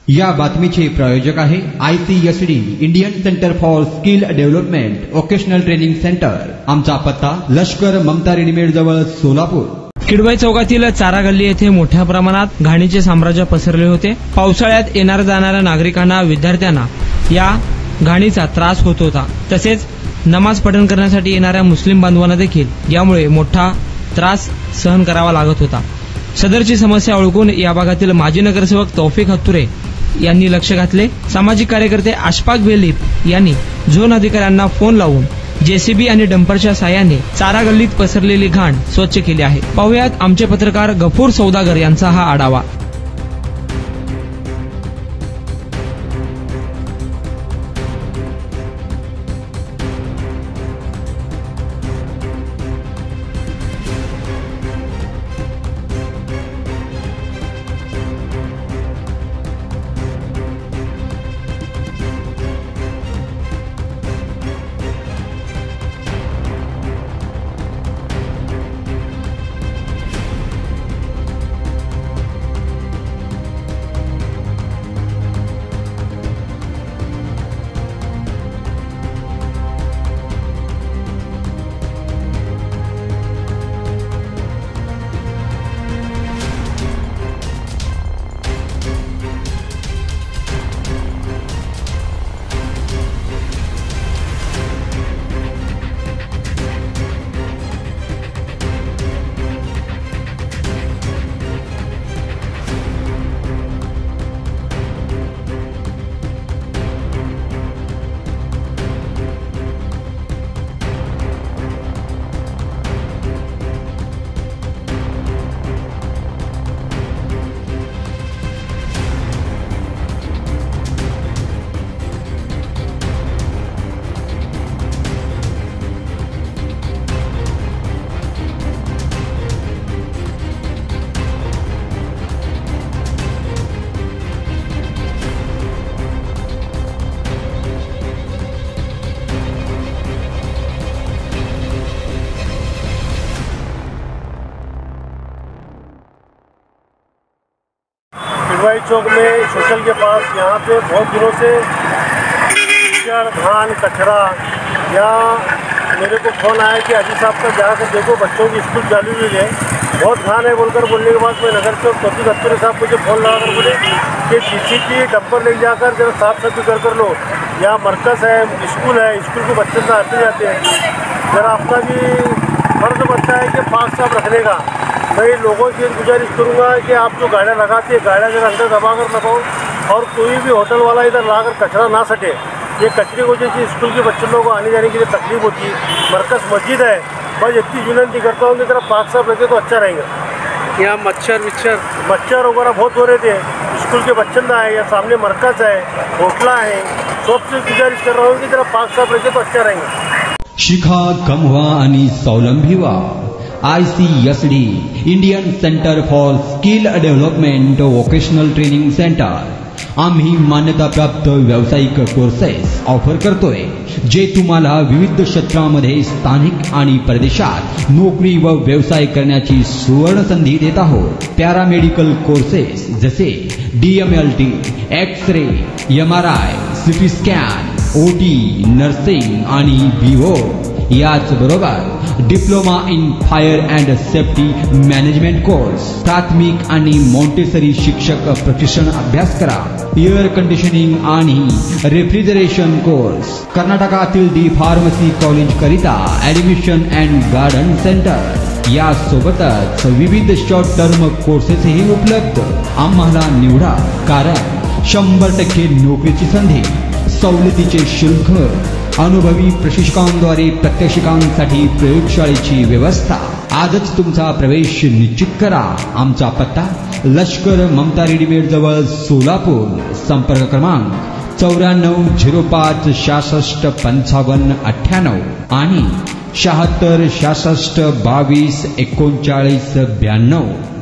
या बातमीचे प्रायोजक आहे ICSD Indian centre for skill development vocational training centre. आमचा पत्ता लष्कर ममता रेडीमेड जवळ सोलापूर. किडवाई चौकातील चारा गल्ली येथे मोठ्या प्रमाणात घाणीचे साम्राज्य पसरले होते. पावसाळ्यात येणाऱ्या जाणाऱ्या नागरिकांना, विद्यार्थ्यांना या घाणीचा त्रास होत होता. तसेच नमाज पठण करण्यासाठी येणाऱ्या मुस्लिम बांधवांना देखील यामुळे मोठा त्रास सहन करावा लागत होता. सदरची समस्या ओळखून या भागातील माजी नगरसेवक तौफिक हत्तुरे यांनी लक्ष घातले. सामाजिक कार्यकर्ते अशफाक बेलीप यांनी झोन अधिकाऱ्यांना फोन लावून JCB आणि डंपरच्या साहाय्याने चारा गल्लीत पसरलेली घाण स्वच्छ केली आहे. पाहुयात आमचे पत्रकार गफूर सौदागर यांचा हा आढावा. किडवाई चौक में सोशल के पास यहाँ पे बहुत दिनों से कीचड़, धान, कचरा, यहाँ मेरे को फ़ोन आया कि अजी साहब का जाकर देखो बच्चों की स्कूल चालू हुई है, बहुत घान है बोलकर बोलने के बाद मैं नगर से तौफीक हत्तुरे साहब मुझे फ़ोन लगाकर बोले कि JCB डंपर ले जाकर जरा साफ सफाई कर लो. यहाँ मरकज़ है, स्कूल है, स्कूल को बच्चे से आते जाते हैं, ज़रा अपना भी फर्ज बनता है कि पाक साफ रखने का. मैं लोगों से गुजारिश करूँगा कि आप जो गाड़ियाँ लगाते हैं गाड़ियाँ जरा अंदर दबा कर लगाओ और कोई भी होटल वाला इधर लाकर कचरा ना सटे. ये कचरे की वजह से स्कूल के बच्चों लोगों को आने जाने के लिए तकलीफ होती है. मरकज़ मस्जिद है, बस इतनी विनती करता हूँ कि जरा पाक साफ रखे तो अच्छा रहेगा. यहाँ मच्छर वगैरह बहुत हो रहे थे. स्कूल के बच्चन है, या सामने मरकज़ है, होटला है, सबसे गुजारिश कर रहा हूँ कि जरा पाक साफ रखे तो अच्छा रहेगा. शिखा, कमवा आणि स्वावलंबी व्हा. ICSD Indian centre for skill development vocational training centre. आम्ही मान्यताप्राप्त व्यावसायिक कोर्सेस ऑफर करतोय जे तुम्हाला विविध क्षेत्रांमध्ये स्थानिक आणि परदेशात नोकरी व व्यवसाय करण्याची सुवर्ण संधी देत आहोत. पॅरामेडिकल कोर्सेस जसे DMLT, X-ray, MRI, CT scan, OT, nursing आणि BO. याचबरोबर diploma in fire and safety management course, प्राथमिक आणि मॉन्टेसरी शिक्षक प्रशिक्षण अभ्यास करा. एअर कंडिशनिंग आणि रेफ्रिजरेशन कोर्स. कर्नाटकातील D फार्मसी कॉलेज करिता ऍडमिशन अँड गार्डन सेंटर. यासोबतच विविध शॉर्ट टर्म कोर्सेसही उपलब्ध. आम्हाला निवडा, कारण 100% नोकरीची संधी, सवलतीचे शुल्क, अनुभवी प्रशिक्षकांद्वारे प्रात्यक्षिकांसाठी प्रयोगशाळेची व्यवस्था. आजच तुमचा प्रवेश निश्चित करा. आमचा पत्ता लष्कर ममता रेडीमेड जवळ सोलापूर. संपर्क क्रमांक 9405 66 55 98 आणि 76 66 22 39 92.